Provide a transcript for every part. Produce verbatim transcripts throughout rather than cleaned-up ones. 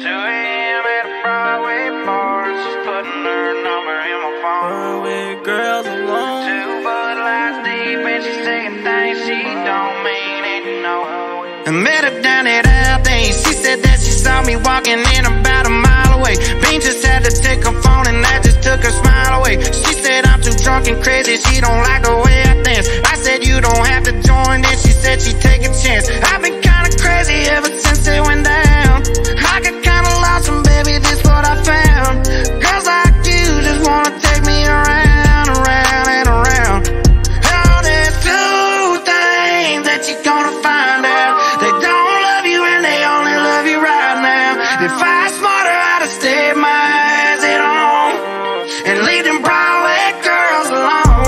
two A M at a Broadway bar, she's putting her number in my phone. Broadway girls alone. Two Bud Lights deep and she's saying things she don't mean it, no. I met her down at Aldean. She said that she saw me walking in about a mile away. Bean just had to take her phone and that just took her smile away. She said I'm too drunk and crazy, she don't like the way I dance. I said you don't have to join, then she said she'd take a chance. I've been kinda crazy ever since it went down. I got kinda lost and baby, this what I found. Girls like you just wanna take me around, around and around. Oh, there's two things that you're gonna find out. They don't love you and they only love you right now. If I was smarter, I'd have stayed my eyes at home and leave them Broadway girls alone.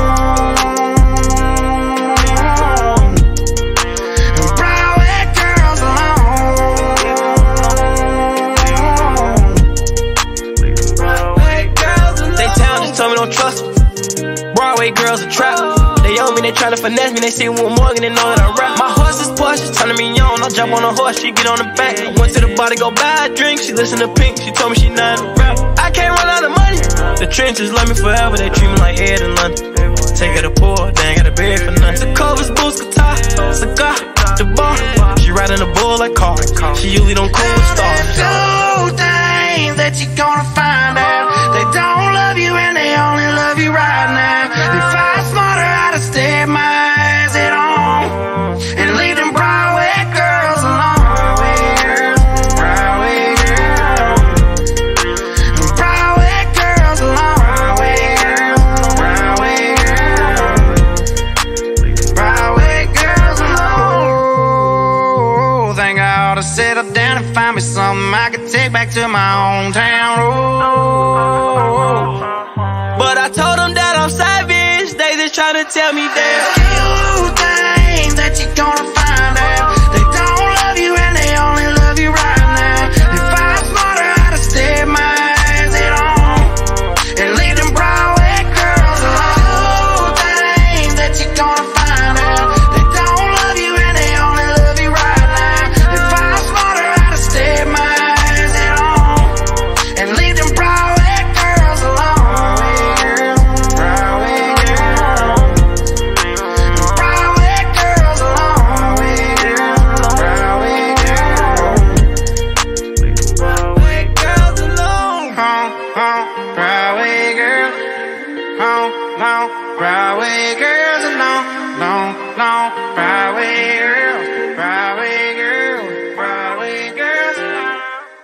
Broadway girls alone. Broadway girls alone. They town just told me don't trust me. Broadway girls a trap. They own me, they tryna finesse me. They say one more and they know that I rap. My horse is poor, she turning me on. I jump on a horse, she get on the back. I went to the bar to go buy a drink. She listen to Pink, she told me she not a rap. I can't run out of money. The trenches love me forever, they treat me like Ed in London. Take her to poor, they ain't got a bed for nothing. The covers, boots, guitar, cigar, the bar. She riding a bull like car. She usually don't cool with stars. Two things that you're gonna find out. They don't love you and they only love you right now. If I was smarter, I'd have stayed my eyes at home and leave them Broadway girls alone. Broadway girls, Broadway girls alone. Broadway girls, Broadway girls alone. Think I ought to settle down and find me something I could take back to my hometown. Oh. But I told them that I'm savage. They just tryna tell me that Two things that you're gonna find out. They don't love you and they only love you right now. If I was smarter, I'd have stayed my eyes at home and leave them Broadway girls alone. Two things that you're gonna find out. They don't love you and they only love you right now. If I was smarter, I'd have stayed my eyes at home and leave them Broadway girls alone. Broadway girls alone, long, long, Broadway girls, Broadway girls, Broadway girls alone.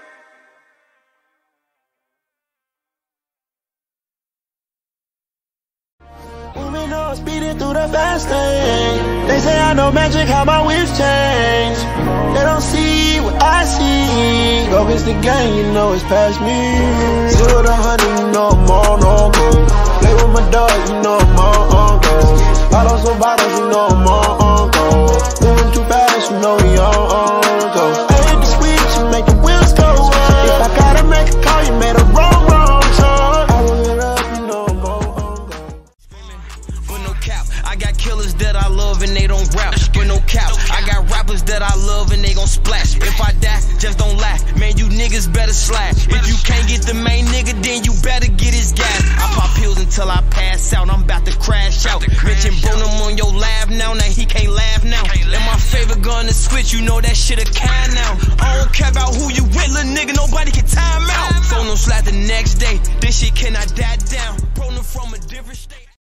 Moving on, speeding through the fast lane. They say I know magic, how my whips change. They don't see what I see. Go against the game, you know it's past me. Zero to hundred, you know I'm on, on go. Play with my dog, you know I'm on, on go. Bottles on bottles, you know I'm on, on go. Moving too fast, you know we on, on go. I hit the switch, you make the wheels go up. If I gotta make a call, you made a wrong, wrong choice. I roll it up, you know I'm on, on go. with no cap. I got killers that I love and they don't rap. With no cap. I got rappers that I love and they gon' splash. If I die, just don't laugh. Man, you niggas better slack. If you can't get the main nigga, then you better get his gas. I pop pills until I pass out. I'm about to crash out. Mention Bruno on your laugh now. Now he can't laugh now. And my favorite gun to switch, you know that shit a can now. I don't care about who you with, little nigga. Nobody can time out. Phone no slap the next day. This shit cannot die down.